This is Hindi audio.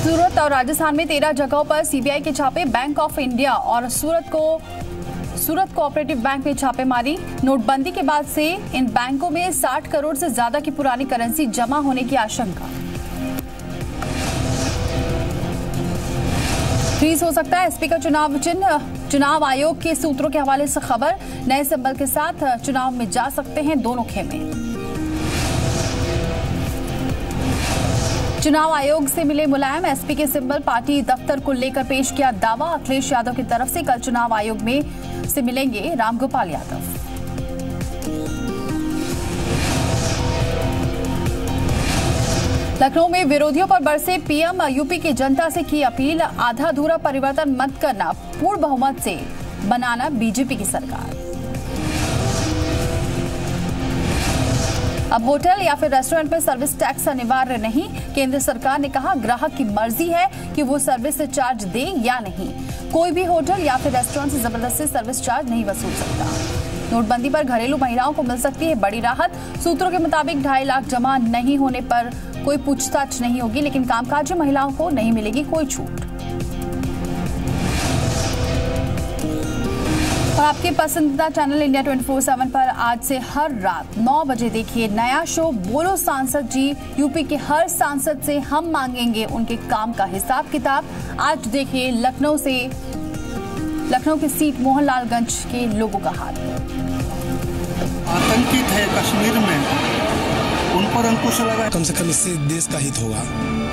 सूरत और राजस्थान में 13 जगहों पर सीबीआई के छापे। बैंक ऑफ इंडिया और सूरत कोऑपरेटिव बैंक में छापेमारी। नोटबंदी के बाद से इन बैंकों में 60 करोड़ से ज्यादा की पुरानी करेंसी जमा होने की आशंका। फ्रीज हो सकता है एसपी का चुनाव चिन्ह। चुनाव आयोग के सूत्रों के हवाले से खबर। नए सिंबल के साथ चुनाव में जा सकते हैं दोनों खेमे। चुनाव आयोग से मिले मुलायम। एसपी के सिंबल पार्टी दफ्तर को लेकर पेश किया दावा। अखिलेश यादव की तरफ से कल चुनाव आयोग में से मिलेंगे रामगोपाल यादव। लखनऊ में विरोधियों पर बरसे पीएम। यूपी की जनता से की अपील। आधा अधूरा परिवर्तन मत करना, पूर्ण बहुमत से बनाना बीजेपी की सरकार। अब होटल या फिर रेस्टोरेंट में सर्विस टैक्स अनिवार्य नहीं। केंद्र सरकार ने कहा ग्राहक की मर्जी है कि वो सर्विस चार्ज दे या नहीं। कोई भी होटल या फिर रेस्टोरेंट से जबरदस्ती सर्विस चार्ज नहीं वसूल सकता। नोटबंदी पर घरेलू महिलाओं को मिल सकती है बड़ी राहत। सूत्रों के मुताबिक 2.5 लाख जमा नहीं होने पर कोई पूछताछ नहीं होगी, लेकिन कामकाजी महिलाओं को नहीं मिलेगी कोई छूट। और आपके पसंदीदा चैनल इंडिया 24/7 पर आज से हर रात 9 बजे देखिए नया शो बोलो सांसद जी। यूपी के हर सांसद से हम मांगेंगे उनके काम का हिसाब किताब। आज देखिए लखनऊ की सीट मोहनलालगंज के लोगों का हाल। आतंकित है कश्मीर में, उन पर अंकुश लगा। कम से कम इससे देश का हित होगा।